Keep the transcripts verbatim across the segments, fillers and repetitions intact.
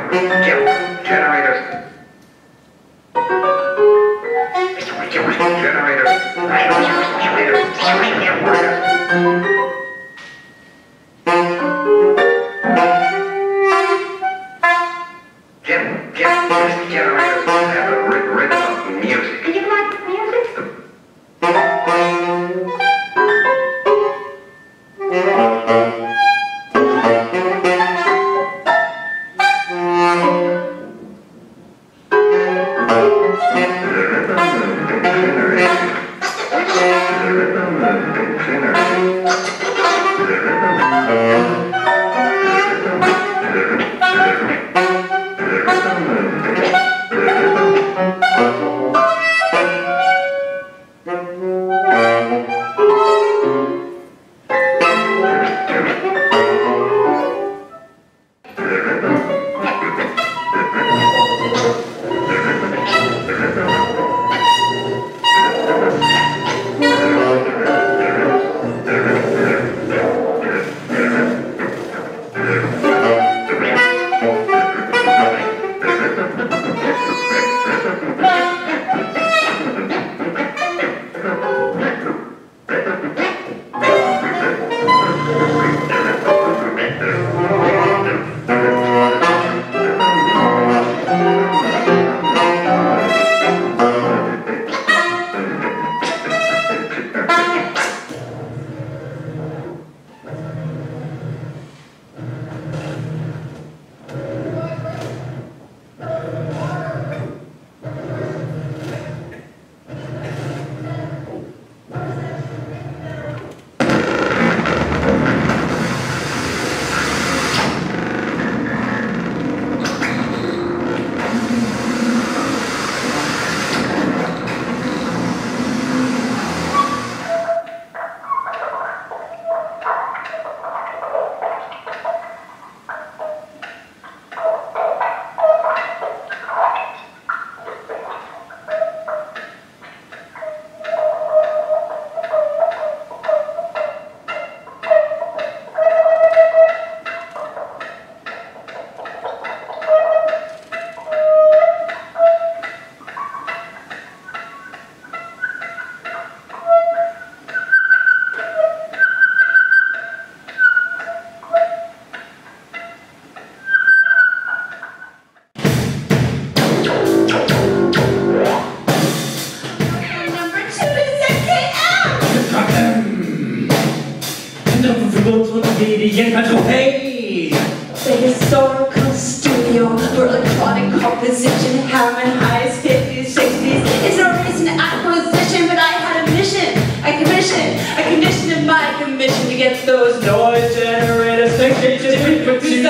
Mediencontrol. Hey! The historical studio for electronic composition, harmonized fifties, sixties. It's no recent acquisition, but I had a mission, a commission, a condition of my commission to get those noise generators, frequency, frequency,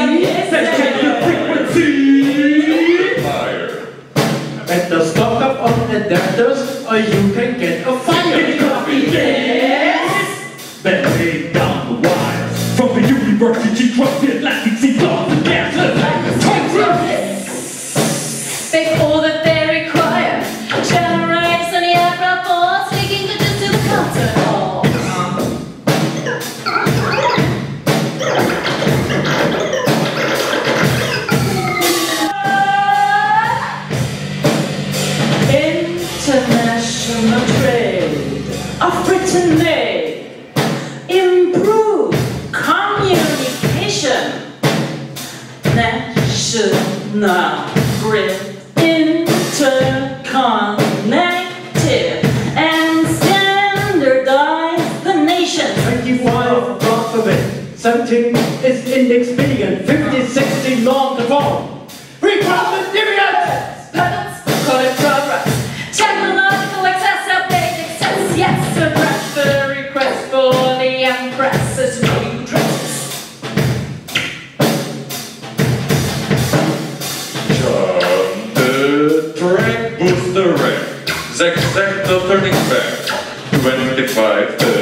frequency. Fire. Better stock up on adapters, or you can get a fire. Yes. Then lay down the wires from the university truck, the Atlantic Sea, the gas, the They all that they require. Generators on the opera board, speaking to just to the concert hall. International trade of Britain made. Improve communication. National grid. Interconnected and standardize the nation. twenty-five alphabet, seventeen is inexpedient, fifty, sixty long to form. Requirement dividends! Patents, call it progress. Technological accessibility, success, yes, a transfer request for the Empress's new dresses. Track booster rack, Zack Sector turning back, twenty-five thirty.